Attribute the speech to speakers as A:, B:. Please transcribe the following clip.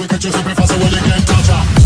A: we catch you super fast, so well you can't touch her.